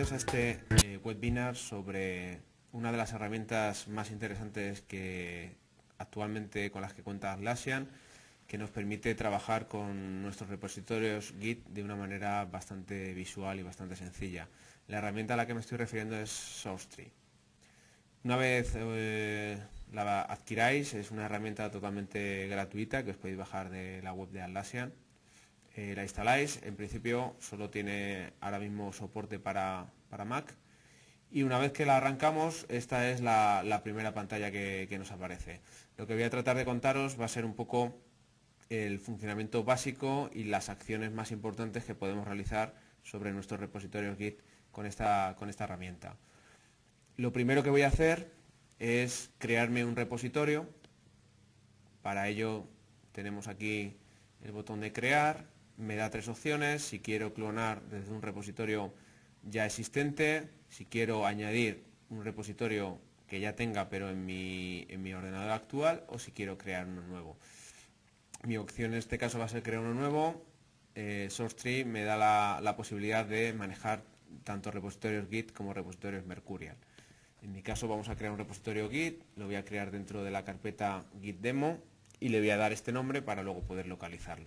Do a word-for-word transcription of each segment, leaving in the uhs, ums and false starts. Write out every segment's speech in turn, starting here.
bienvenidos a este eh, webinar sobre una de las herramientas más interesantes que actualmente con las que cuenta Atlassian, que nos permite trabajar con nuestros repositorios Git de una manera bastante visual y bastante sencilla. La herramienta a la que me estoy refiriendo es SourceTree. Una vez eh, la adquiráis, es una herramienta totalmente gratuita que os podéis bajar de la web de Atlassian. Eh, la instaláis, en principio solo tiene ahora mismo soporte para, para Mac, y una vez que la arrancamos, esta es la, la primera pantalla que, que nos aparece. Lo que voy a tratar de contaros va a ser un poco el funcionamiento básico y las acciones más importantes que podemos realizar sobre nuestros repositorios Git con esta, con esta herramienta. Lo primero que voy a hacer es crearme un repositorio. Para ello tenemos aquí el botón de crear. Me da tres opciones: si quiero clonar desde un repositorio ya existente, si quiero añadir un repositorio que ya tenga pero en mi, en mi ordenador actual, o si quiero crear uno nuevo. Mi opción en este caso va a ser crear uno nuevo. eh, SourceTree me da la, la posibilidad de manejar tanto repositorios Git como repositorios Mercurial. En mi caso vamos a crear un repositorio Git, lo voy a crear dentro de la carpeta Git Demo y le voy a dar este nombre para luego poder localizarlo.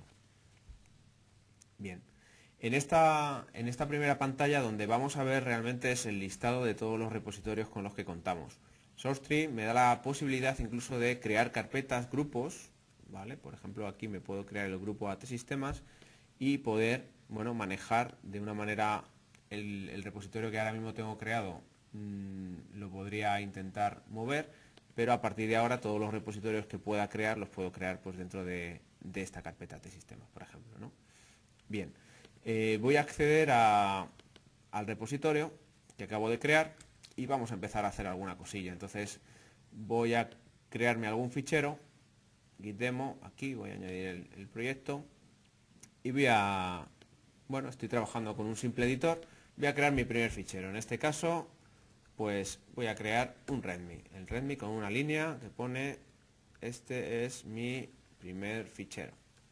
Bien, en esta, en esta primera pantalla donde vamos a ver realmente es el listado de todos los repositorios con los que contamos. SourceTree me da la posibilidad incluso de crear carpetas, grupos, ¿vale? Por ejemplo, aquí me puedo crear el grupo A T Sistemas y poder, bueno, manejar de una manera el, el repositorio que ahora mismo tengo creado. Mmm, lo podría intentar mover, pero a partir de ahora todos los repositorios que pueda crear los puedo crear pues dentro de, de esta carpeta A T Sistemas, por ejemplo, ¿no? Bien, eh, voy a acceder a, al repositorio que acabo de crear y vamos a empezar a hacer alguna cosilla. Entonces voy a crearme algún fichero, Git Demo, aquí voy a añadir el, el proyecto y voy a, bueno, estoy trabajando con un simple editor, voy a crear mi primer fichero. En este caso, pues voy a crear un README, el README con una línea que pone: este es mi primer fichero.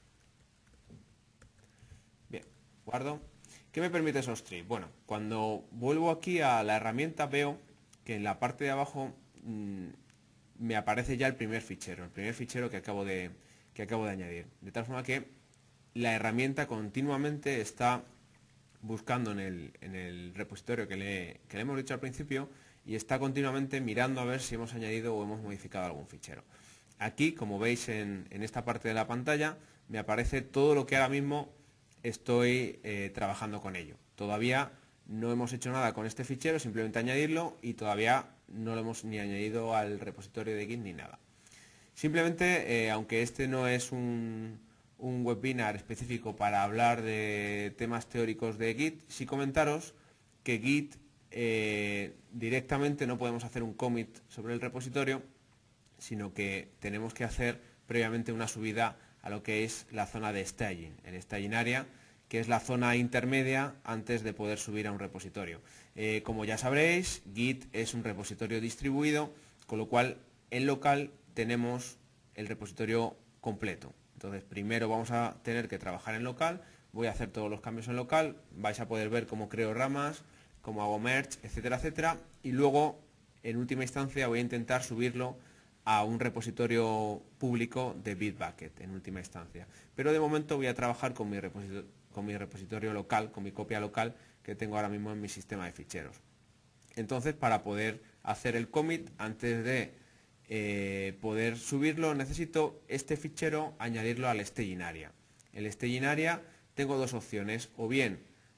Bien, guardo. ¿Qué me permite SourceTree? Bueno, cuando vuelvo aquí a la herramienta veo que en la parte de abajo mmm, me aparece ya el primer fichero, el primer fichero que acabo de, que acabo de añadir. De tal forma que la herramienta continuamente está buscando en el, en el repositorio que le, que le hemos dicho al principio y está continuamente mirando a ver si hemos añadido o hemos modificado algún fichero. Aquí, como veis en, en esta parte de la pantalla, me aparece todo lo que ahora mismo estoy eh, trabajando con ello. Todavía no hemos hecho nada con este fichero, simplemente añadirlo, y todavía no lo hemos ni añadido al repositorio de Git ni nada. Simplemente, eh, aunque este no es un, un webinar específico para hablar de temas teóricos de Git, sí comentaros que Git eh, directamente no podemos hacer un commit sobre el repositorio, sino que tenemos que hacer previamente una subida a lo que es la zona de staging, el staging area, que es la zona intermedia antes de poder subir a un repositorio. Eh, como ya sabréis, Git es un repositorio distribuido, con lo cual en local tenemos el repositorio completo. Entonces primero vamos a tener que trabajar en local, voy a hacer todos los cambios en local, vais a poder ver cómo creo ramas, cómo hago merge, etcétera, etcétera, y luego en última instancia voy a intentar subirlo a un repositorio público de Bitbucket en última instancia. Pero de momento voy a trabajar con mi, repositorio, con mi repositorio local, con mi copia local que tengo ahora mismo en mi sistema de ficheros. Entonces, para poder hacer el commit, antes de eh, poder subirlo, necesito este fichero añadirlo al staging area. El staging area tengo dos opciones: o bien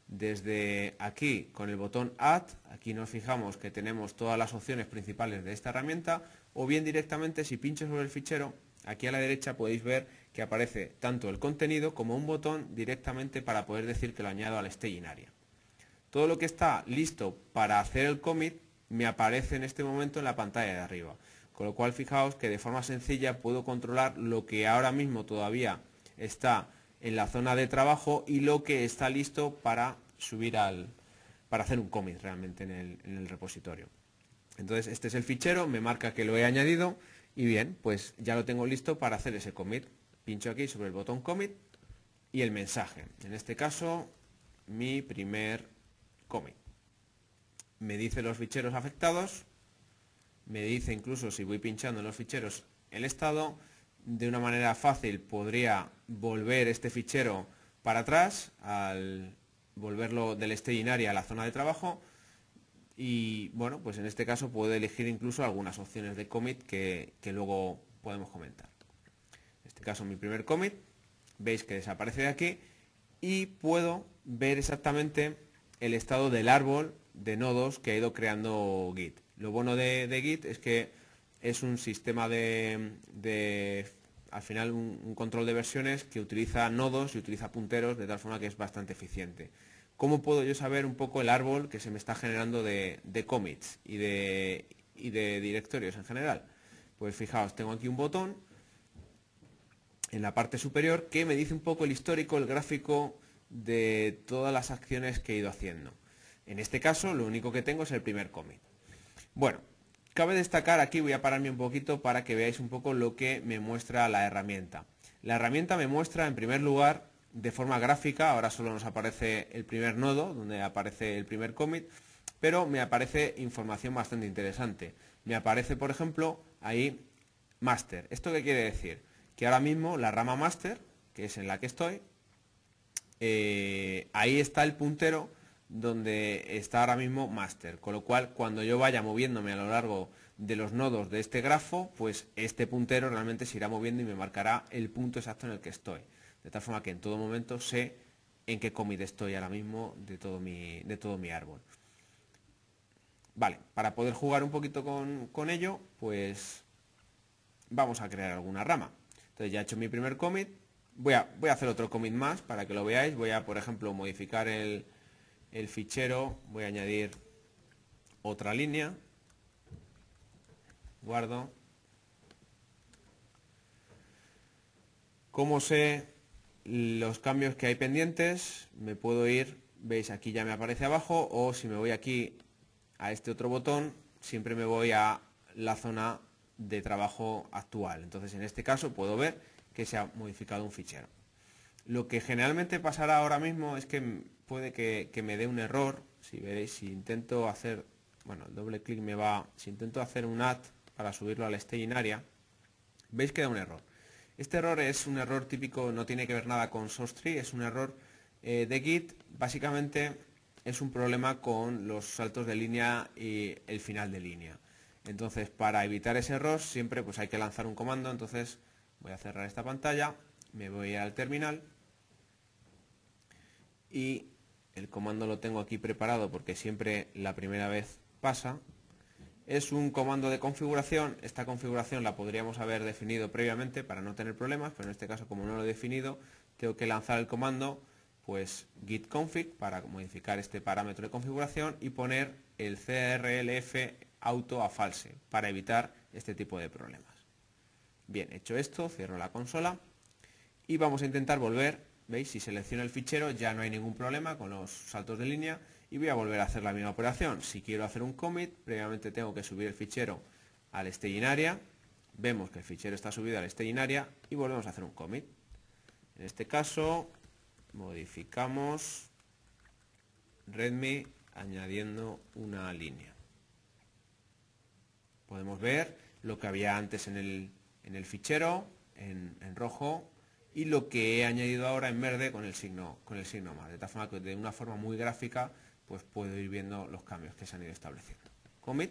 desde aquí con el botón Add, aquí nos fijamos que tenemos todas las opciones principales de esta herramienta, o bien directamente, si pincho sobre el fichero, aquí a la derecha podéis ver que aparece tanto el contenido como un botón directamente para poder decir que lo añado al staging area. Todo lo que está listo para hacer el commit me aparece en este momento en la pantalla de arriba, con lo cual fijaos que de forma sencilla puedo controlar lo que ahora mismo todavía está en la zona de trabajo y lo que está listo para subir al, para hacer un commit realmente en el, en el repositorio. Entonces este es el fichero, me marca que lo he añadido y bien, pues ya lo tengo listo para hacer ese commit. Pincho aquí sobre el botón commit y el mensaje, en este caso mi primer commit. me dice los ficheros afectados, me dice incluso si voy pinchando en los ficheros el estado. De una manera fácil podría volver este fichero para atrás, al volverlo del staging area a la zona de trabajo. Y bueno, pues en este caso puedo elegir incluso algunas opciones de commit que, que luego podemos comentar. En este caso mi primer commit, veis que desaparece de aquí y puedo ver exactamente el estado del árbol de nodos que ha ido creando Git. Lo bueno de, de Git es que es un sistema de, de al final un, un control de versiones que utiliza nodos y utiliza punteros de tal forma que es bastante eficiente. ¿Cómo puedo yo saber un poco el árbol que se me está generando de, de commits y de, y de directorios en general? Pues fijaos, tengo aquí un botón en la parte superior que me dice un poco el histórico, el gráfico de todas las acciones que he ido haciendo. En este caso lo único que tengo es el primer commit. Bueno, cabe destacar aquí, voy a pararme un poquito para que veáis un poco lo que me muestra la herramienta. La herramienta me muestra en primer lugar de forma gráfica, ahora solo nos aparece el primer nodo donde aparece el primer commit, pero me aparece información bastante interesante. Me aparece, por ejemplo, ahí master. ¿Esto qué quiere decir? Que ahora mismo la rama master, que es en la que estoy, eh, ahí está el puntero donde está ahora mismo master, con lo cual cuando yo vaya moviéndome a lo largo de los nodos de este grafo, pues este puntero realmente se irá moviendo y me marcará el punto exacto en el que estoy, de tal forma que en todo momento sé en qué commit estoy ahora mismo de todo mi, de todo mi árbol. Vale, para poder jugar un poquito con, con ello, pues vamos a crear alguna rama. Entonces ya he hecho mi primer commit, voy a, voy a hacer otro commit más para que lo veáis. Voy a, por ejemplo, modificar el, el fichero, voy a añadir otra línea, guardo. ¿Cómo sé los cambios que hay pendientes? Me puedo ir, veis aquí ya me aparece abajo, o si me voy aquí a este otro botón, siempre me voy a la zona de trabajo actual. Entonces en este caso puedo ver que se ha modificado un fichero. Lo que generalmente pasará ahora mismo es que puede que, que me dé un error. Si veréis, si intento hacer, bueno, el doble clic me va, si intento hacer un add para subirlo al staging area, veis que da un error. Este error es un error típico, no tiene que ver nada con source tree, es un error eh, de Git. Básicamente es un problema con los saltos de línea y el final de línea. Entonces, para evitar ese error siempre pues hay que lanzar un comando. Entonces voy a cerrar esta pantalla, me voy al terminal y el comando lo tengo aquí preparado porque siempre la primera vez pasa. Es un comando de configuración. Esta configuración la podríamos haber definido previamente para no tener problemas, pero en este caso, como no lo he definido, tengo que lanzar el comando pues git config para modificar este parámetro de configuración y poner el crlf auto a false para evitar este tipo de problemas. Bien, hecho esto, cierro la consola y vamos a intentar volver. ¿Veis? Si selecciono el fichero ya no hay ningún problema con los saltos de línea y voy a volver a hacer la misma operación. Si quiero hacer un commit, previamente tengo que subir el fichero al staging area. Vemos que el fichero está subido al staging area y volvemos a hacer un commit. En este caso modificamos readme añadiendo una línea. Podemos ver lo que había antes en el, en el fichero en, en rojo y lo que he añadido ahora en verde con el signo con el signo más, de tal forma que de una forma muy gráfica pues puedo ir viendo los cambios que se han ido estableciendo. Commit.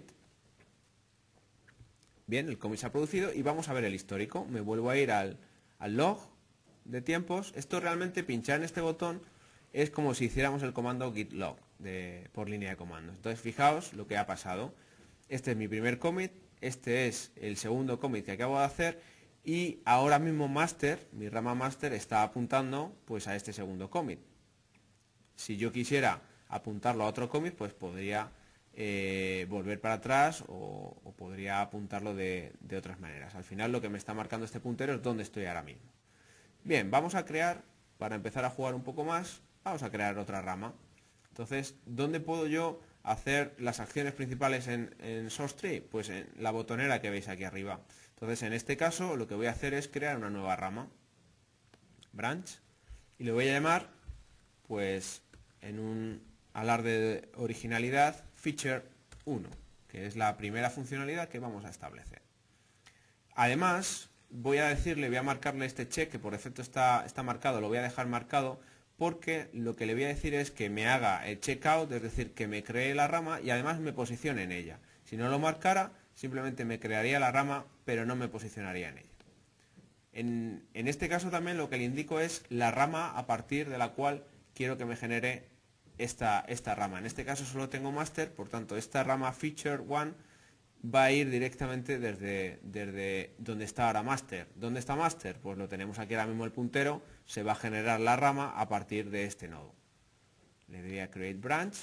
Bien, el commit se ha producido y vamos a ver el histórico. Me vuelvo a ir al, al log de tiempos. Esto realmente, pinchar en este botón es como si hiciéramos el comando git log de, por línea de comandos. Entonces fijaos lo que ha pasado. Este es mi primer commit, este es el segundo commit que acabo de hacer y ahora mismo master, mi rama master está apuntando pues a este segundo commit. Si yo quisiera apuntarlo a otro commit, pues podría eh, volver para atrás o, o podría apuntarlo de, de otras maneras. Al final lo que me está marcando este puntero es dónde estoy ahora mismo. Bien, vamos a crear, para empezar a jugar un poco más, vamos a crear otra rama. Entonces, ¿dónde puedo yo hacer las acciones principales en, en source tree? Pues en la botonera que veis aquí arriba. Entonces, en este caso, lo que voy a hacer es crear una nueva rama, branch, y le voy a llamar, pues, en un alarde de originalidad feature uno, que es la primera funcionalidad que vamos a establecer. Además, voy a decirle, voy a marcarle este check, que por defecto está, está marcado, lo voy a dejar marcado, porque lo que le voy a decir es que me haga el checkout, es decir, que me cree la rama y además me posicione en ella. Si no lo marcara, simplemente me crearía la rama, pero no me posicionaría en ella. En, en este caso también lo que le indico es la rama a partir de la cual quiero que me genere esta, esta rama. En este caso solo tengo master, por tanto esta rama feature one va a ir directamente desde, desde donde está ahora master. ¿Dónde está master? Pues lo tenemos aquí ahora mismo el puntero, se va a generar la rama a partir de este nodo. Le doy a create branch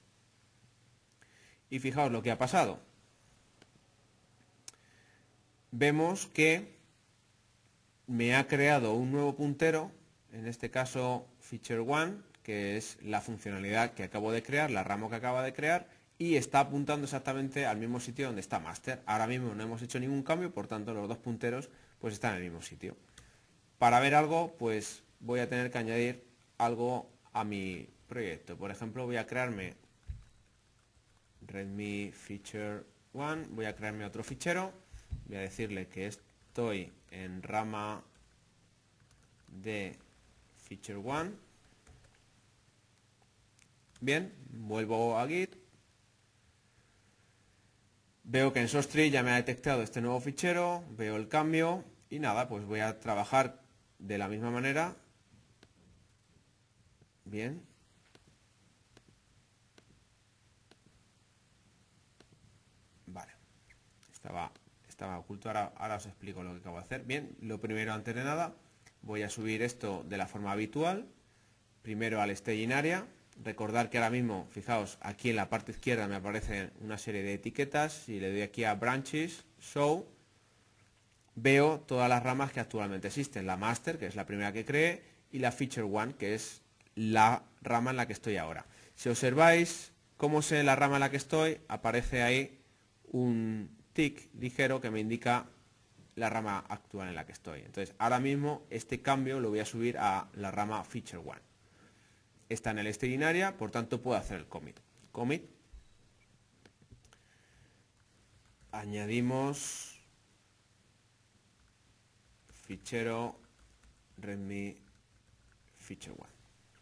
y fijaos lo que ha pasado. Vemos que me ha creado un nuevo puntero, en este caso feature one, que es la funcionalidad que acabo de crear, la rama que acaba de crear, y está apuntando exactamente al mismo sitio donde está master. Ahora mismo no hemos hecho ningún cambio, por tanto los dos punteros pues están en el mismo sitio. Para ver algo, pues voy a tener que añadir algo a mi proyecto. Por ejemplo, voy a crearme readme feature one, voy a crearme otro fichero, voy a decirle que estoy en rama de feature one. Bien, vuelvo a Git. Veo que en SourceTree ya me ha detectado este nuevo fichero, veo el cambio y nada, pues voy a trabajar de la misma manera. Bien. Vale. Estaba, estaba oculto, ahora, ahora os explico lo que acabo de hacer. Bien, lo primero, antes de nada, voy a subir esto de la forma habitual. Primero al staging area. Recordar que ahora mismo, fijaos, aquí en la parte izquierda me aparecen una serie de etiquetas. Si le doy aquí a branches, show, veo todas las ramas que actualmente existen. La master, que es la primera que creé, y la feature one, que es la rama en la que estoy ahora. Si observáis cómo sé la rama en la que estoy, aparece ahí un tick ligero que me indica la rama actual en la que estoy. Entonces, ahora mismo este cambio lo voy a subir a la rama feature one. Está en el staging area, por tanto puedo hacer el commit. Commit. Añadimos fichero readme feature one.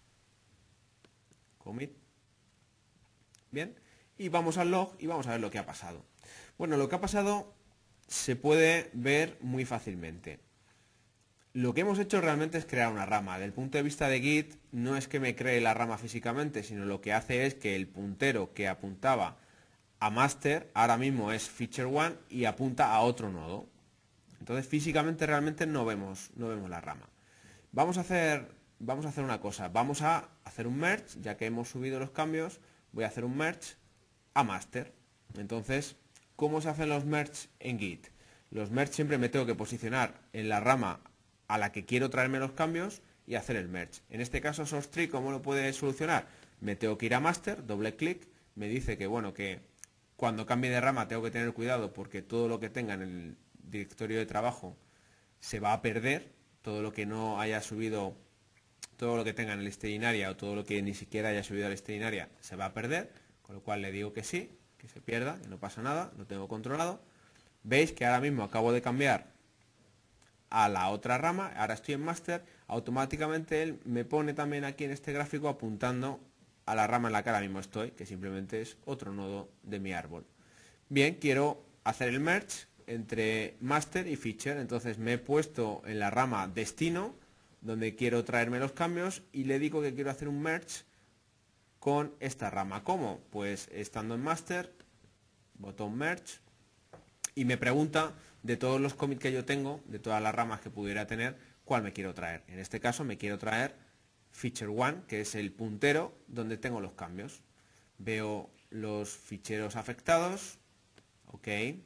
Commit. Bien. Y vamos al log y vamos a ver lo que ha pasado. Bueno, lo que ha pasado se puede ver muy fácilmente. Lo que hemos hecho realmente es crear una rama. Desde el punto de vista de Git, no es que me cree la rama físicamente, sino lo que hace es que el puntero que apuntaba a master ahora mismo es feature one y apunta a otro nodo. Entonces físicamente realmente no vemos, no vemos la rama. Vamos a hacer, vamos a hacer una cosa. Vamos a hacer un merge, ya que hemos subido los cambios, voy a hacer un merge a master. Entonces, ¿cómo se hacen los merge en Git? Los merge siempre me tengo que posicionar en la rama a la que quiero traerme los cambios y hacer el merge. En este caso SourceTree, ¿cómo lo puede solucionar? Me tengo que ir a master, doble clic, me dice que bueno, que cuando cambie de rama tengo que tener cuidado porque todo lo que tenga en el directorio de trabajo se va a perder, todo lo que no haya subido, todo lo que tenga en el staging area o todo lo que ni siquiera haya subido al staging area se va a perder, con lo cual le digo que sí, que se pierda, que no pasa nada, lo tengo controlado. Veis que ahora mismo acabo de cambiar a la otra rama, ahora estoy en master, automáticamente él me pone también aquí en este gráfico apuntando a la rama en la que ahora mismo estoy, que simplemente es otro nodo de mi árbol. Bien, quiero hacer el merge entre master y feature, entonces me he puesto en la rama destino, donde quiero traerme los cambios, y le digo que quiero hacer un merge con esta rama. ¿Cómo? Pues estando en master, botón merge, y me pregunta de todos los commits que yo tengo, de todas las ramas que pudiera tener, cuál me quiero traer. En este caso me quiero traer feature one, que es el puntero donde tengo los cambios. Veo los ficheros afectados, ok,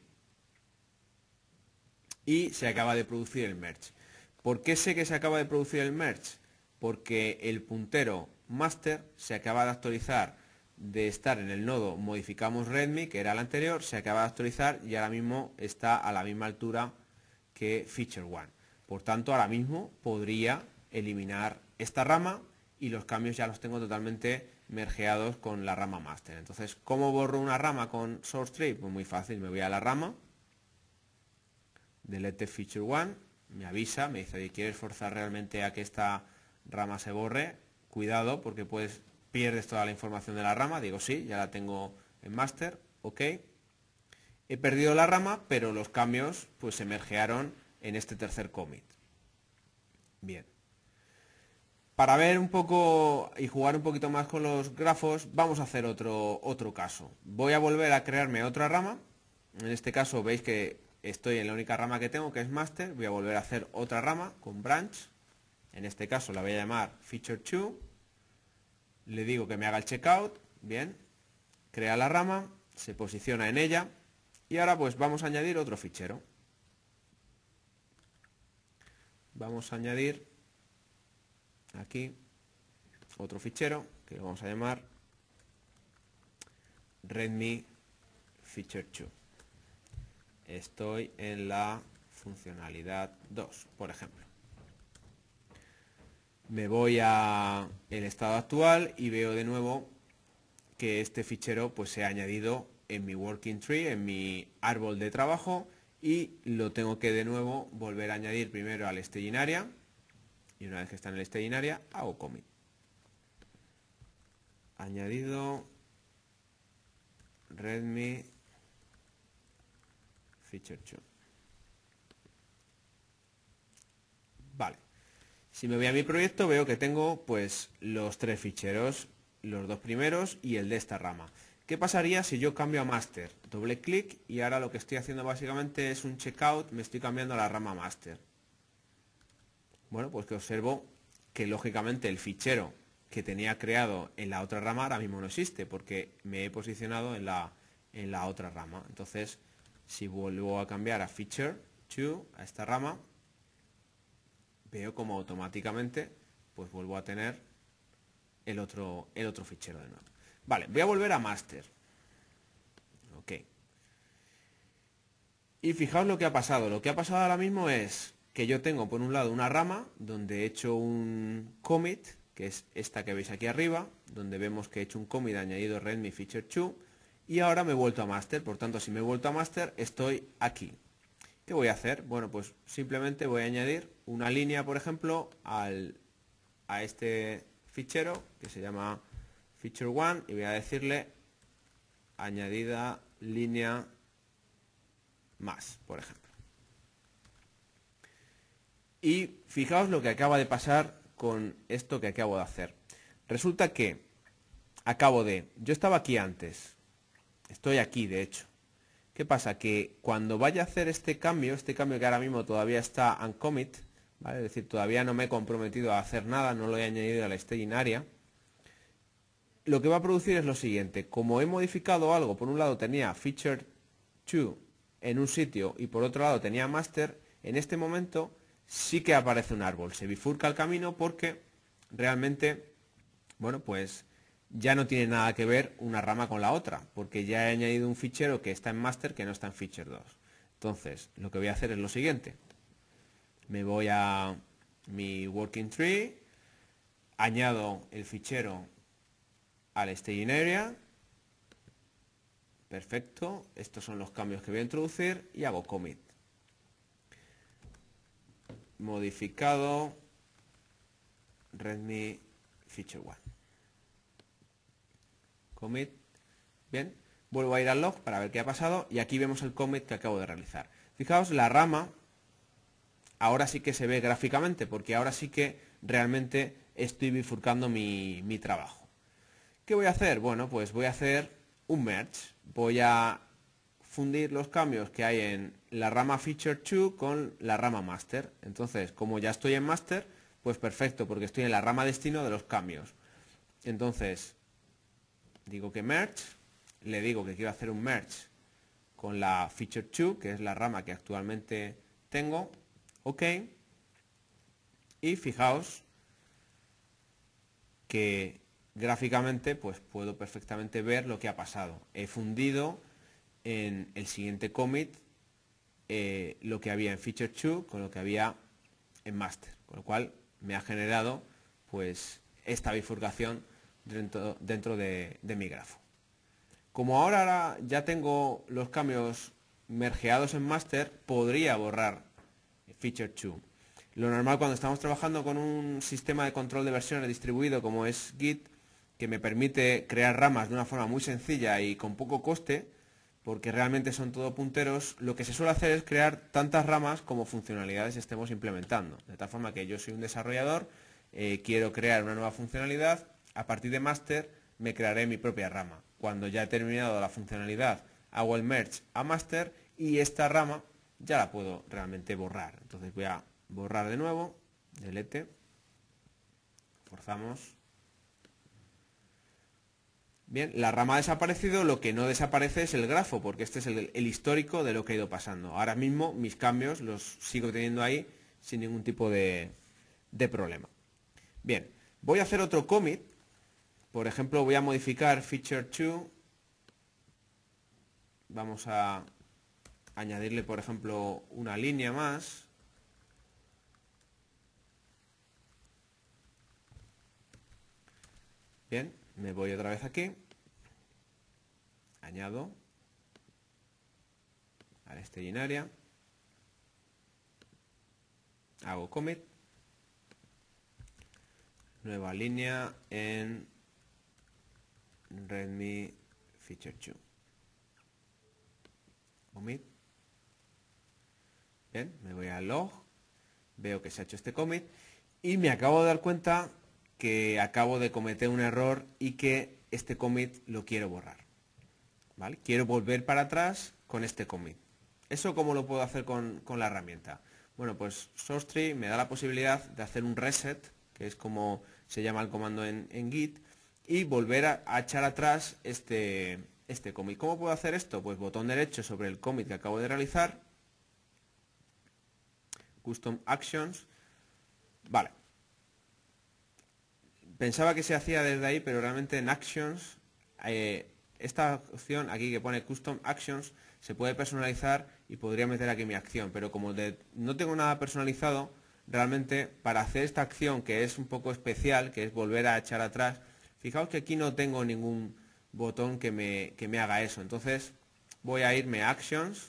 y se acaba de producir el merge. ¿Por qué sé que se acaba de producir el merge? Porque el puntero master se acaba de actualizar de estar en el nodo modificamos readme, que era el anterior, se acaba de actualizar y ahora mismo está a la misma altura que feature one. Por tanto, ahora mismo podría eliminar esta rama y los cambios ya los tengo totalmente mergeados con la rama master. Entonces, ¿cómo borro una rama con source tree? Pues muy fácil, me voy a la rama, delete feature one, me avisa, me dice, ¿quieres forzar realmente a que esta rama se borre? Cuidado, porque puedes, pierdes toda la información de la rama. Digo, sí, ya la tengo en master, ok. He perdido la rama, pero los cambios pues se mergearon en este tercer commit. Bien. Para ver un poco y jugar un poquito más con los grafos, vamos a hacer otro, otro caso. Voy a volver a crearme otra rama. En este caso veis que estoy en la única rama que tengo, que es master. Voy a volver a hacer otra rama con branch. En este caso la voy a llamar feature dos. Le digo que me haga el checkout. Bien. Crea la rama, se posiciona en ella. Y ahora pues vamos a añadir otro fichero. Vamos a añadir aquí otro fichero que lo vamos a llamar readme feature dos. Estoy en la funcionalidad dos, por ejemplo. Me voy a el estado actual y veo de nuevo que este fichero pues se ha añadido en mi working tree, en mi árbol de trabajo, y lo tengo que de nuevo volver a añadir primero al staging area, y una vez que está en el staging area hago commit. Añadido readme feature dos. Vale. Si me voy a mi proyecto veo que tengo pues los tres ficheros, los dos primeros y el de esta rama. ¿Qué pasaría si yo cambio a master? Doble clic y ahora lo que estoy haciendo básicamente es un checkout, me estoy cambiando a la rama master. Bueno, pues que observo que lógicamente el fichero que tenía creado en la otra rama ahora mismo no existe porque me he posicionado en la, en la otra rama. Entonces, si vuelvo a cambiar a feature dos, a esta rama, veo como automáticamente pues vuelvo a tener el otro, el otro fichero de nuevo. Vale, voy a volver a master. Ok. Y fijaos lo que ha pasado. Lo que ha pasado ahora mismo es que yo tengo por un lado una rama donde he hecho un commit, que es esta que veis aquí arriba, donde vemos que he hecho un commit añadido readme feature dos, y ahora me he vuelto a master. Por tanto, si me he vuelto a master, estoy aquí. ¿Qué voy a hacer? Bueno, pues simplemente voy a añadir una línea, por ejemplo, al, a este fichero que se llama feature one y voy a decirle añadida línea más, por ejemplo. Y fijaos lo que acaba de pasar con esto que acabo de hacer. Resulta que acabo de... Yo estaba aquí antes. Estoy aquí, de hecho. ¿Qué pasa? Que cuando vaya a hacer este cambio, este cambio que ahora mismo todavía está uncommit, ¿vale? Es decir, todavía no me he comprometido a hacer nada, no lo he añadido a la staging area, lo que va a producir es lo siguiente. Como he modificado algo, por un lado tenía feature dos en un sitio y por otro lado tenía master, en este momento sí que aparece un árbol. Se bifurca el camino porque realmente, bueno, pues ya no tiene nada que ver una rama con la otra, porque ya he añadido un fichero que está en master que no está en feature dos. Entonces, lo que voy a hacer es lo siguiente. Me voy a mi working tree, añado el fichero al staging area, perfecto, estos son los cambios que voy a introducir y hago commit. Modificado readme feature one. Commit. Bien, vuelvo a ir al log para ver qué ha pasado y aquí vemos el commit que acabo de realizar. Fijaos, la rama ahora sí que se ve gráficamente porque ahora sí que realmente estoy bifurcando mi, mi trabajo. ¿Qué voy a hacer? Bueno, pues voy a hacer un merge. Voy a fundir los cambios que hay en la rama feature dos con la rama master. Entonces, como ya estoy en master, pues perfecto, porque estoy en la rama destino de los cambios. Entonces, digo que merge, le digo que quiero hacer un merge con la feature dos, que es la rama que actualmente tengo. Ok. Y fijaos que gráficamente pues puedo perfectamente ver lo que ha pasado. He fundido en el siguiente commit eh, lo que había en feature dos con lo que había en master, con lo cual me ha generado pues esta bifurcación dentro, dentro de, de mi grafo. Como ahora ya tengo los cambios mergeados en master, podría borrar feature two. Lo normal cuando estamos trabajando con un sistema de control de versiones distribuido como es Git, que me permite crear ramas de una forma muy sencilla y con poco coste, porque realmente son todo punteros, lo que se suele hacer es crear tantas ramas como funcionalidades estemos implementando. De tal forma que yo soy un desarrollador, eh, quiero crear una nueva funcionalidad, a partir de master me crearé mi propia rama. Cuando ya he terminado la funcionalidad, hago el merge a master y esta rama ya la puedo realmente borrar. Entonces voy a borrar de nuevo, delete, forzamos. Bien, la rama ha desaparecido, lo que no desaparece es el grafo, porque este es el, el histórico de lo que ha ido pasando. Ahora mismo mis cambios los sigo teniendo ahí sin ningún tipo de, de problema. Bien, voy a hacer otro commit. Por ejemplo, voy a modificar feature two. Vamos a añadirle, por ejemplo, una línea más. Bien, me voy otra vez aquí. Añado a la staging area. Hago commit. Nueva línea en readme feature two. Commit. Bien, me voy al log. Veo que se ha hecho este commit. Y me acabo de dar cuenta que acabo de cometer un error y que este commit lo quiero borrar. ¿Vale? Quiero volver para atrás con este commit. ¿Eso cómo lo puedo hacer con, con la herramienta? Bueno, pues SourceTree me da la posibilidad de hacer un reset, que es como se llama el comando en, en Git, y volver a, a echar atrás este, este commit. ¿Cómo puedo hacer esto? Pues botón derecho sobre el commit que acabo de realizar, Custom Actions, vale. Pensaba que se hacía desde ahí, pero realmente en Actions, eh, esta opción aquí que pone Custom Actions, se puede personalizar y podría meter aquí mi acción, pero como de, no tengo nada personalizado, realmente para hacer esta acción que es un poco especial, que es volver a echar atrás, fijaos que aquí no tengo ningún botón que me, que me haga eso. Entonces voy a irme a Actions.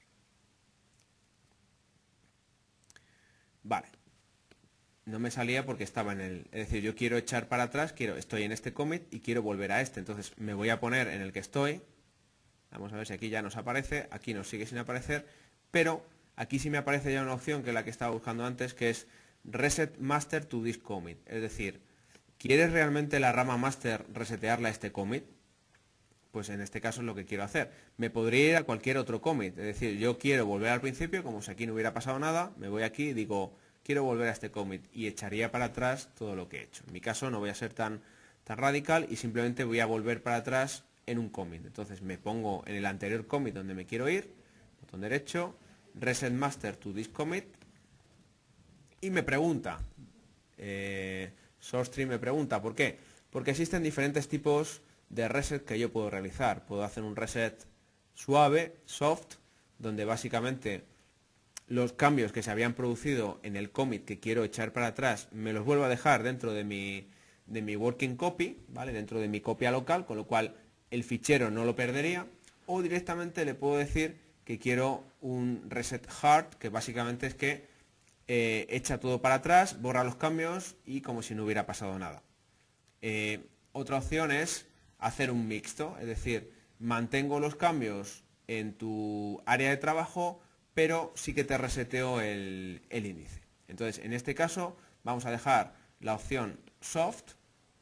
Vale. No me salía porque estaba en el... Es decir, yo quiero echar para atrás, quiero estoy en este commit y quiero volver a este. Entonces me voy a poner en el que estoy. Vamos a ver si aquí ya nos aparece. Aquí nos sigue sin aparecer. Pero aquí sí me aparece ya una opción que es la que estaba buscando antes, que es Reset Master to this commit. Es decir, ¿quieres realmente la rama master resetearla a este commit? Pues en este caso es lo que quiero hacer. Me podría ir a cualquier otro commit. Es decir, yo quiero volver al principio, como si aquí no hubiera pasado nada. Me voy aquí y digo... quiero volver a este commit y echaría para atrás todo lo que he hecho. En mi caso no voy a ser tan, tan radical y simplemente voy a volver para atrás en un commit. Entonces me pongo en el anterior commit donde me quiero ir, botón derecho, Reset Master to this commit y me pregunta, eh, SourceTree me pregunta, ¿por qué? Porque existen diferentes tipos de reset que yo puedo realizar. Puedo hacer un reset suave, soft, donde básicamente los cambios que se habían producido en el commit que quiero echar para atrás me los vuelvo a dejar dentro de mi, de mi working copy, ¿vale? Dentro de mi copia local, con lo cual el fichero no lo perdería, o directamente le puedo decir que quiero un reset hard, que básicamente es que eh, echa todo para atrás, borra los cambios y como si no hubiera pasado nada. Eh, otra opción es hacer un mixto, es decir, mantengo los cambios en tu área de trabajo, pero sí que te reseteo el, el índice. Entonces, en este caso, vamos a dejar la opción soft.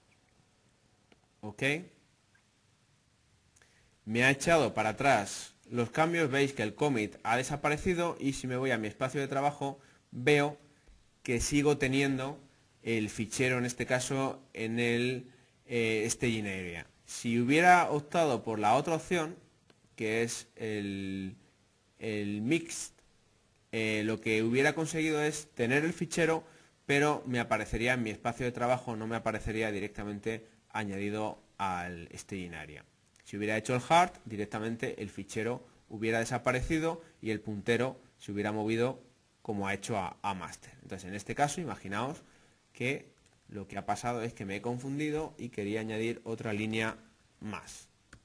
Ok. Me ha echado para atrás los cambios. Veis que el commit ha desaparecido y si me voy a mi espacio de trabajo, veo que sigo teniendo el fichero, en este caso, en el eh, staging area. Si hubiera optado por la otra opción, que es el... el mixed, eh, lo que hubiera conseguido es tener el fichero, pero me aparecería en mi espacio de trabajo, no me aparecería directamente añadido al staging area. Si hubiera hecho el hard, directamente el fichero hubiera desaparecido y el puntero se hubiera movido como ha hecho a, a master. Entonces, en este caso, imaginaos que lo que ha pasado es que me he confundido y quería añadir otra línea más.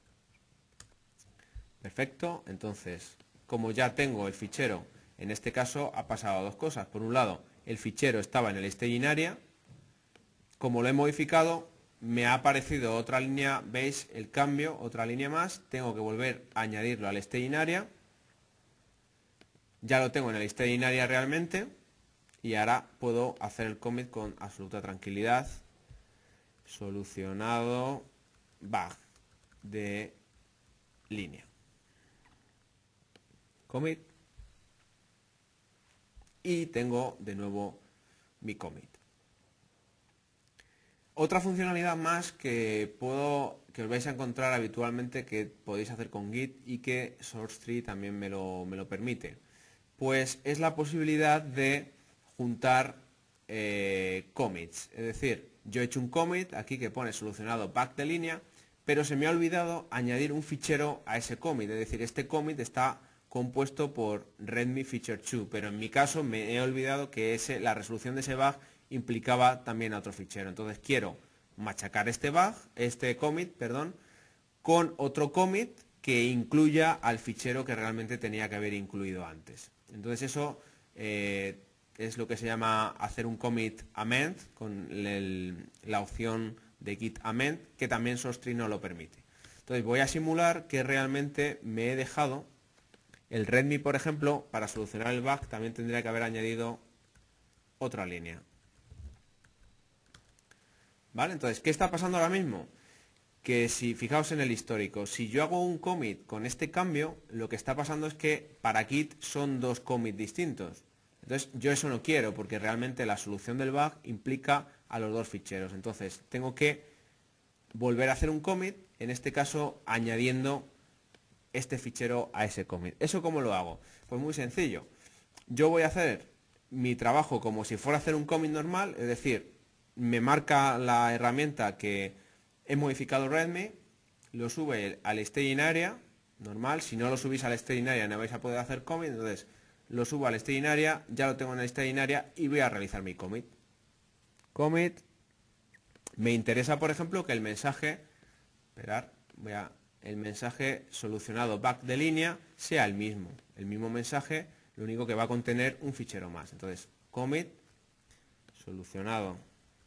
Perfecto, entonces, como ya tengo el fichero, en este caso ha pasado dos cosas. Por un lado, el fichero estaba en el staging area, como lo he modificado, me ha aparecido otra línea, veis el cambio, otra línea más, tengo que volver a añadirlo al staging area, ya lo tengo en el staging area realmente, y ahora puedo hacer el commit con absoluta tranquilidad. Solucionado bug de línea. Commit. Y tengo de nuevo mi commit. Otra funcionalidad más que puedo que os vais a encontrar habitualmente que podéis hacer con Git y que SourceTree también me lo, me lo permite, pues es la posibilidad de juntar eh, commits. Es decir, yo he hecho un commit aquí que pone solucionado bug de línea, pero se me ha olvidado añadir un fichero a ese commit. Es decir, este commit está compuesto por readme feature two, pero en mi caso me he olvidado que ese, la resolución de ese bug implicaba también a otro fichero. Entonces quiero machacar este bug, este commit, perdón, con otro commit que incluya al fichero que realmente tenía que haber incluido antes. Entonces eso eh, es lo que se llama hacer un commit amend con el, la opción de git amend, que también SourceTree no lo permite. Entonces voy a simular que realmente me he dejado el readme, por ejemplo, para solucionar el bug también tendría que haber añadido otra línea. ¿Vale? Entonces, ¿qué está pasando ahora mismo? Que si, fijaos en el histórico, si yo hago un commit con este cambio, lo que está pasando es que para Git son dos commits distintos. Entonces, yo eso no quiero, porque realmente la solución del bug implica a los dos ficheros. Entonces, tengo que volver a hacer un commit, en este caso añadiendo este fichero a ese commit. ¿Eso cómo lo hago? Pues muy sencillo. Yo voy a hacer mi trabajo como si fuera a hacer un commit normal, es decir, me marca la herramienta que he modificado readme, lo sube al staging area, normal, si no lo subís al staging area no vais a poder hacer commit, entonces lo subo al staging area, ya lo tengo en el staging area y voy a realizar mi commit. Commit, me interesa por ejemplo que el mensaje, esperar, voy a, el mensaje solucionado bug de línea sea el mismo, el mismo mensaje, lo único que va a contener un fichero más. Entonces, commit, solucionado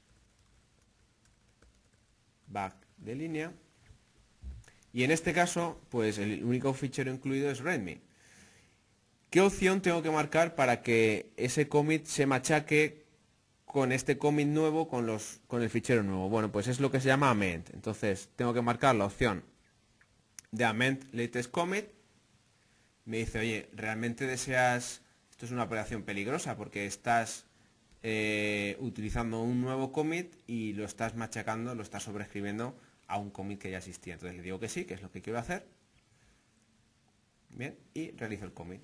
bug de línea, y en este caso pues el único fichero incluido es readme. ¿Qué opción tengo que marcar para que ese commit se machaque con este commit nuevo con, los, con el fichero nuevo? Bueno, pues es lo que se llama amend. Entonces tengo que marcar la opción de amend latest commit. Me dice, oye, ¿realmente deseas? Esto es una operación peligrosa porque estás Eh, utilizando un nuevo commit y lo estás machacando, lo estás sobreescribiendo a un commit que ya existía. Entonces le digo que sí, que es lo que quiero hacer. Bien, y realizo el commit.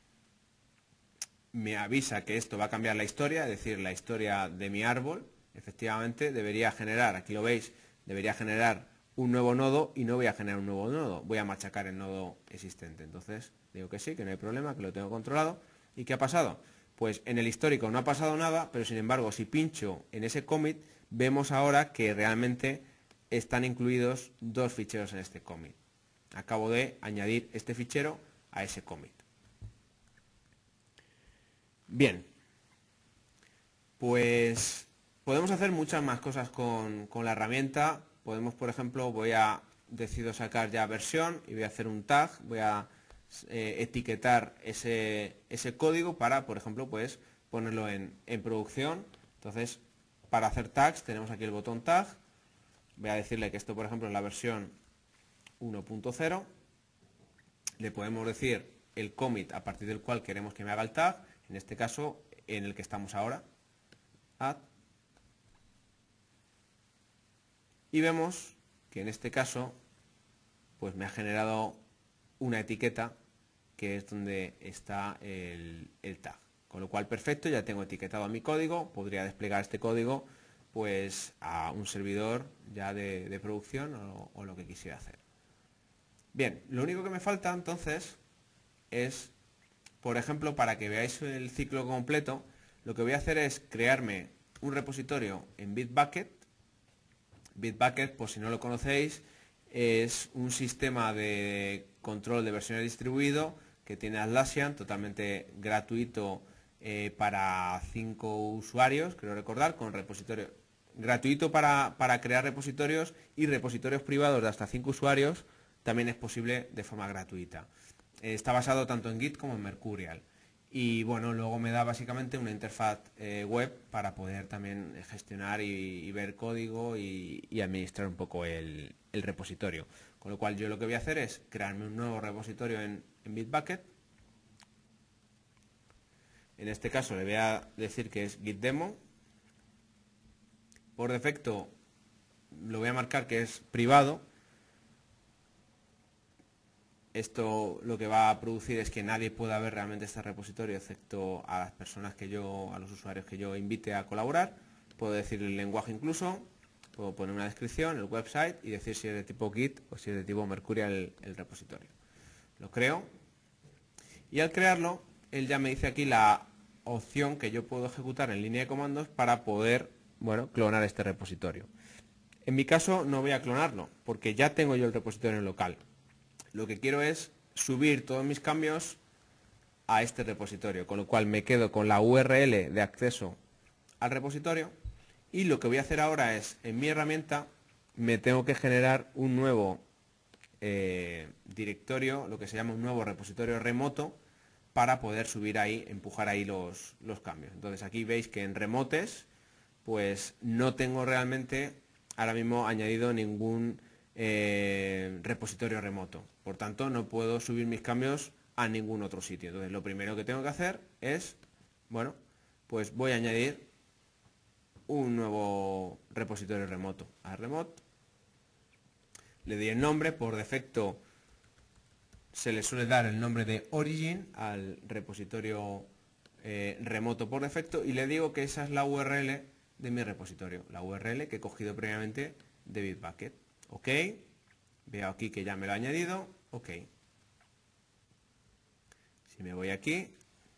Me avisa que esto va a cambiar la historia, es decir, la historia de mi árbol. Efectivamente, debería generar, aquí lo veis, debería generar un nuevo nodo y no voy a generar un nuevo nodo. Voy a machacar el nodo existente. Entonces digo que sí, que no hay problema, que lo tengo controlado. ¿Y qué ha pasado? Pues en el histórico no ha pasado nada, pero sin embargo si pincho en ese commit vemos ahora que realmente están incluidos dos ficheros en este commit. Acabo de añadir este fichero a ese commit. Bien, pues podemos hacer muchas más cosas con, con la herramienta. Podemos, por ejemplo, voy a decido sacar ya versión y voy a hacer un tag, voy a Eh, etiquetar ese, ese código para, por ejemplo, pues ponerlo en, en producción. Entonces, para hacer tags tenemos aquí el botón tag. Voy a decirle que esto, por ejemplo, es la versión uno punto cero. Le podemos decir el commit a partir del cual queremos que me haga el tag. En este caso, en el que estamos ahora. Add. Y vemos que en este caso, pues me ha generado una etiqueta que es donde está el, el tag. Con lo cual, perfecto, ya tengo etiquetado a mi código, podría desplegar este código pues a un servidor ya de, de producción o, o lo que quisiera hacer. Bien, lo único que me falta entonces es, por ejemplo, para que veáis el ciclo completo, lo que voy a hacer es crearme un repositorio en Bitbucket. Bitbucket, por si no lo conocéis, es un sistema de control de versiones distribuido que tiene Atlassian, totalmente gratuito eh, para cinco usuarios, creo recordar, con repositorio gratuito para, para crear repositorios, y repositorios privados de hasta cinco usuarios también es posible de forma gratuita. Eh, está basado tanto en Git como en Mercurial. Y bueno, luego me da básicamente una interfaz eh, web para poder también gestionar y, y ver código y, y administrar un poco el, el repositorio. Con lo cual yo lo que voy a hacer es crearme un nuevo repositorio en, en Bitbucket. En este caso le voy a decir que es Git Demo. Por defecto lo voy a marcar que es privado. Esto lo que va a producir es que nadie pueda ver realmente este repositorio excepto a las personas que yo, a los usuarios que yo invite a colaborar. Puedo decir el lenguaje incluso, puedo poner una descripción, el website y decir si es de tipo Git o si es de tipo Mercurial el, el repositorio. Lo creo y al crearlo él ya me dice aquí la opción que yo puedo ejecutar en línea de comandos para poder, bueno, clonar este repositorio. En mi caso no voy a clonarlo porque ya tengo yo el repositorio en local. Lo que quiero es subir todos mis cambios a este repositorio, con lo cual me quedo con la U R L de acceso al repositorio, y lo que voy a hacer ahora es, en mi herramienta, me tengo que generar un nuevo eh, directorio, lo que se llama un nuevo repositorio remoto, para poder subir ahí, empujar ahí los, los cambios. Entonces aquí veis que en remotes, pues no tengo realmente ahora mismo añadido ningún eh, repositorio remoto. Por tanto, no puedo subir mis cambios a ningún otro sitio. Entonces, lo primero que tengo que hacer es, bueno, pues voy a añadir un nuevo repositorio remoto. A remote. Le doy el nombre. Por defecto se le suele dar el nombre de origin al repositorio eh, remoto por defecto, y le digo que esa es la U R L de mi repositorio, la U R L que he cogido previamente de Bitbucket. Ok, veo aquí que ya me lo ha añadido. Ok, si me voy aquí,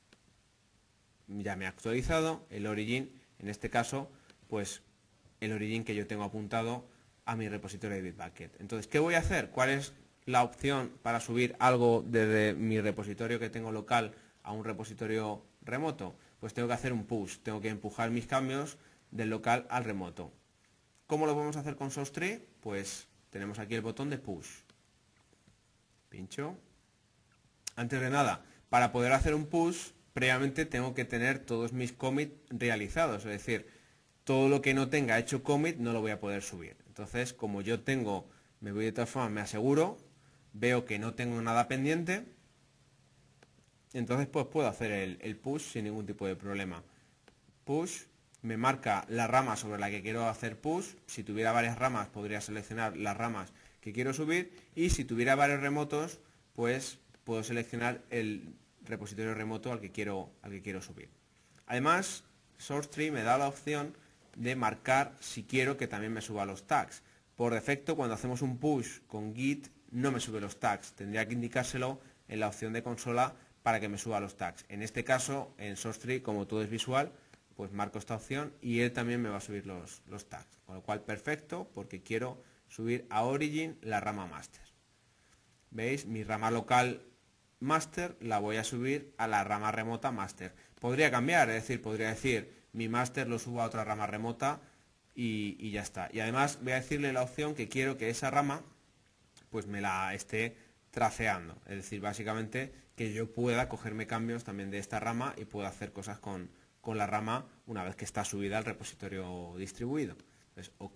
ya me ha actualizado el origin, en este caso, pues el origin que yo tengo apuntado a mi repositorio de Bitbucket. Entonces, ¿qué voy a hacer? ¿Cuál es la opción para subir algo desde mi repositorio que tengo local a un repositorio remoto? Pues tengo que hacer un push, tengo que empujar mis cambios del local al remoto. ¿Cómo lo podemos hacer con SourceTree? Pues tenemos aquí el botón de push. Pincho. Antes de nada, para poder hacer un push, previamente tengo que tener todos mis commits realizados, es decir, todo lo que no tenga hecho commit no lo voy a poder subir. Entonces, como yo tengo, me voy de todas formas, me aseguro, veo que no tengo nada pendiente, entonces pues puedo hacer el, el push sin ningún tipo de problema. Push, me marca la rama sobre la que quiero hacer push. Si tuviera varias ramas podría seleccionar las ramas que quiero subir, y si tuviera varios remotos pues puedo seleccionar el repositorio remoto al que quiero, al que quiero subir. Además, SourceTree me da la opción de marcar si quiero que también me suba los tags. Por defecto, cuando hacemos un push con Git no me sube los tags, tendría que indicárselo en la opción de consola para que me suba los tags. En este caso, en SourceTree, como todo es visual, pues marco esta opción y él también me va a subir los, los tags. Con lo cual, perfecto, porque quiero subir a origin la rama master. ¿Veis? Mi rama local master la voy a subir a la rama remota master. Podría cambiar, es decir, podría decir mi master lo subo a otra rama remota y, y ya está. Y además voy a decirle la opción que quiero que esa rama pues me la esté traceando. Es decir, básicamente que yo pueda cogerme cambios también de esta rama y pueda hacer cosas con, con la rama una vez que está subida al repositorio distribuido. Entonces, ok.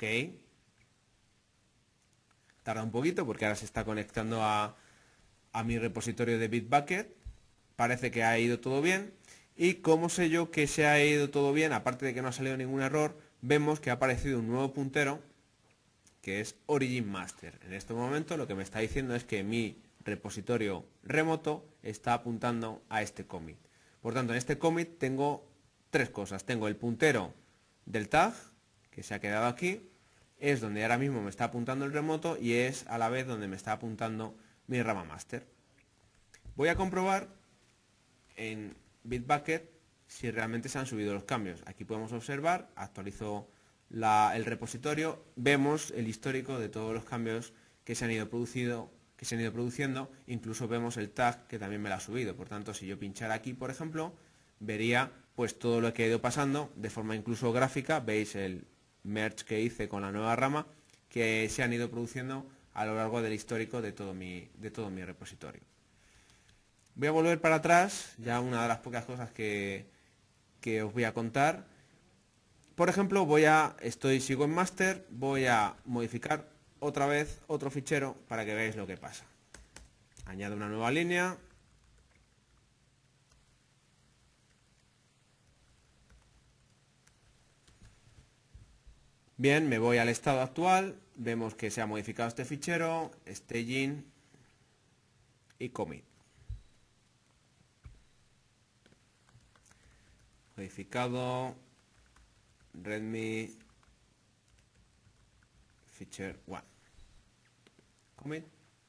Tarda un poquito porque ahora se está conectando a, a mi repositorio de Bitbucket. Parece que ha ido todo bien. Y como sé yo que se ha ido todo bien, aparte de que no ha salido ningún error, vemos que ha aparecido un nuevo puntero que es Origin Master. En este momento lo que me está diciendo es que mi repositorio remoto está apuntando a este commit. Por tanto, en este commit tengo tres cosas. Tengo el puntero del tag, que se ha quedado aquí, es donde ahora mismo me está apuntando el remoto y es a la vez donde me está apuntando mi rama master. Voy a comprobar en Bitbucket si realmente se han subido los cambios. Aquí podemos observar, actualizo la, el repositorio, vemos el histórico de todos los cambios que se han ido producido, que se han ido produciendo, incluso vemos el tag que también me lo ha subido. Por tanto, si yo pinchara aquí, por ejemplo, vería pues todo lo que ha ido pasando de forma incluso gráfica. Veis el merge que hice con la nueva rama que se han ido produciendo a lo largo del histórico de todo mi, de todo mi repositorio. Voy a volver para atrás, ya una de las pocas cosas que, que os voy a contar. Por ejemplo, voy a, estoy, sigo en master, voy a modificar otra vez otro fichero para que veáis lo que pasa. Añado una nueva línea. Bien, me voy al estado actual, vemos que se ha modificado este fichero, staging y commit. Modificado, readme, feature one. Commit.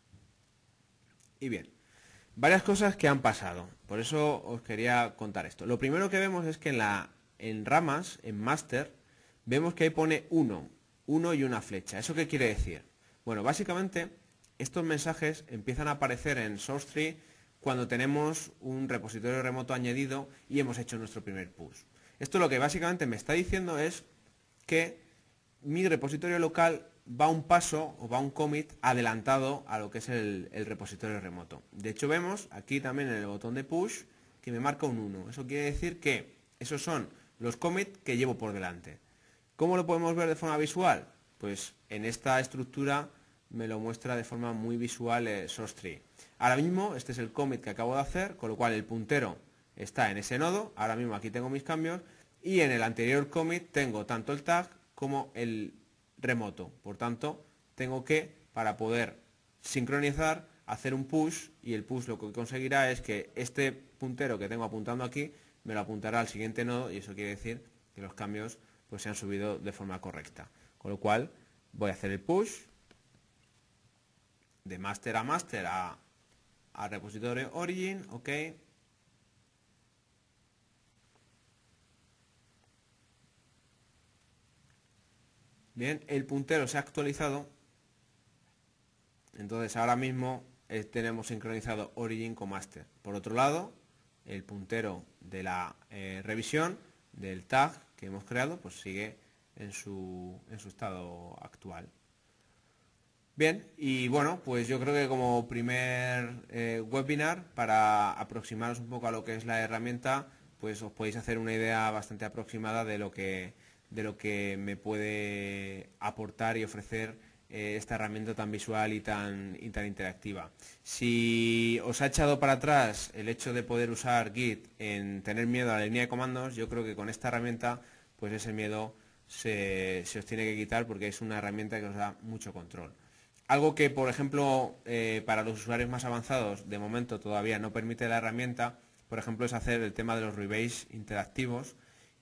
Y bien, varias cosas que han pasado, por eso os quería contar esto. Lo primero que vemos es que en, la, en ramas, en master, vemos que ahí pone uno, uno y una flecha. ¿Eso qué quiere decir? Bueno, básicamente estos mensajes empiezan a aparecer en SourceTree cuando tenemos un repositorio remoto añadido y hemos hecho nuestro primer push. Esto lo que básicamente me está diciendo es que mi repositorio local va un paso o va un commit adelantado a lo que es el, el repositorio remoto. De hecho vemos aquí también en el botón de push que me marca un uno. Eso quiere decir que esos son los commits que llevo por delante. ¿Cómo lo podemos ver de forma visual? Pues en esta estructura me lo muestra de forma muy visual eh, SourceTree. Ahora mismo este es el commit que acabo de hacer, con lo cual el puntero está en ese nodo. Ahora mismo aquí tengo mis cambios y en el anterior commit tengo tanto el tag como el remoto. Por tanto, tengo que, para poder sincronizar, hacer un push, y el push lo que conseguirá es que este puntero que tengo apuntando aquí me lo apuntará al siguiente nodo, y eso quiere decir que los cambios pues se han subido de forma correcta. Con lo cual voy a hacer el push de master a master a, a repositorio origin, ok. Bien, el puntero se ha actualizado, entonces ahora mismo eh, tenemos sincronizado origin con master. Por otro lado, el puntero de la eh, revisión del tag que hemos creado pues sigue en su, en su estado actual. Bien, y bueno, pues yo creo que como primer eh, webinar, para aproximaros un poco a lo que es la herramienta, pues os podéis hacer una idea bastante aproximada de lo que, de lo que me puede aportar y ofrecer eh, esta herramienta tan visual y tan, y tan interactiva. Si os ha echado para atrás el hecho de poder usar Git en tener miedo a la línea de comandos, yo creo que con esta herramienta pues ese miedo se, se os tiene que quitar, porque es una herramienta que os da mucho control. Algo que, por ejemplo, eh, para los usuarios más avanzados, de momento todavía no permite la herramienta, por ejemplo, es hacer el tema de los rebase interactivos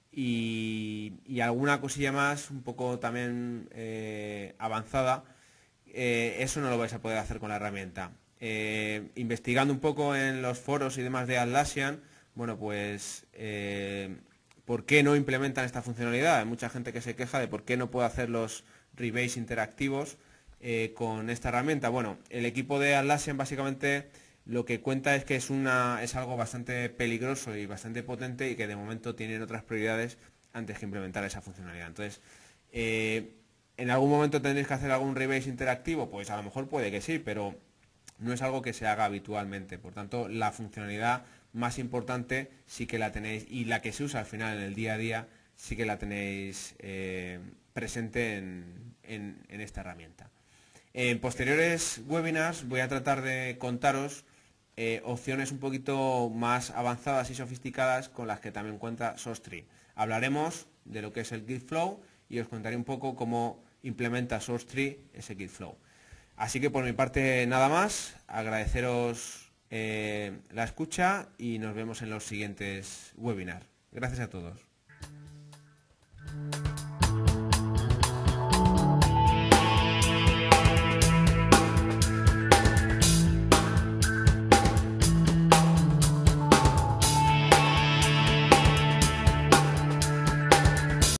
y, y alguna cosilla más un poco también eh, avanzada. Eh, eso no lo vais a poder hacer con la herramienta. Eh, investigando un poco en los foros y demás de Atlassian, bueno, pues eh, ¿por qué no implementan esta funcionalidad? Hay mucha gente que se queja de por qué no puedo hacer los rebase interactivos Eh, con esta herramienta. Bueno, el equipo de Atlassian básicamente lo que cuenta es que es, una, es algo bastante peligroso y bastante potente, y que de momento tienen otras prioridades antes que implementar esa funcionalidad. Entonces, eh, ¿en algún momento tendréis que hacer algún rebase interactivo? Pues a lo mejor puede que sí, pero no es algo que se haga habitualmente. Por tanto, la funcionalidad más importante sí que la tenéis, y la que se usa al final en el día a día sí que la tenéis eh, presente en, en, en esta herramienta. En posteriores webinars voy a tratar de contaros eh, opciones un poquito más avanzadas y sofisticadas con las que también cuenta SourceTree. Hablaremos de lo que es el Git Flow y os contaré un poco cómo implementa SourceTree ese Git Flow. Así que por mi parte nada más, agradeceros eh, la escucha y nos vemos en los siguientes webinars. Gracias a todos.